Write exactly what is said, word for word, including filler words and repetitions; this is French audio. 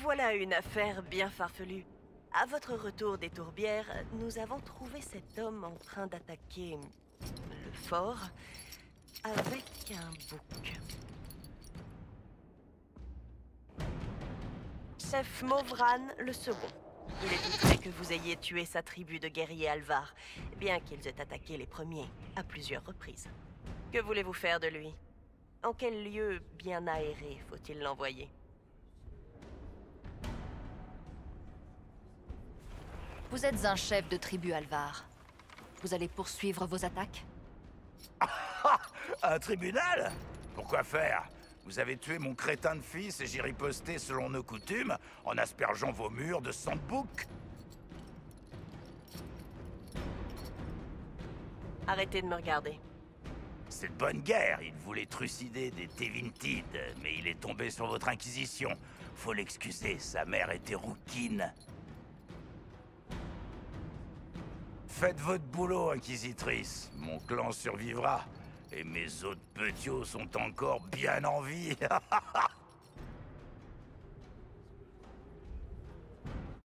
Voilà une affaire bien farfelue. À votre retour des tourbières, nous avons trouvé cet homme en train d'attaquer le fort avec un bouc. Chef Mauvran le second. Il est outré que vous ayez tué sa tribu de guerriers alvar, bien qu'ils aient attaqué les premiers à plusieurs reprises. Que voulez-vous faire de lui? En quel lieu bien aéré faut-il l'envoyer? Vous êtes un chef de tribu alvar. Vous allez poursuivre vos attaques? Un tribunal? Pourquoi faire? Vous avez tué mon crétin de fils et j'ai riposté selon nos coutumes en aspergeant vos murs de sang de bouc. Arrêtez de me regarder. C'est de bonne guerre, il voulait trucider des Tevintid, mais il est tombé sur votre inquisition. Faut l'excuser, sa mère était rouquine. Faites votre boulot, Inquisitrice. Mon clan survivra. Et mes autres petiots sont encore bien en vie.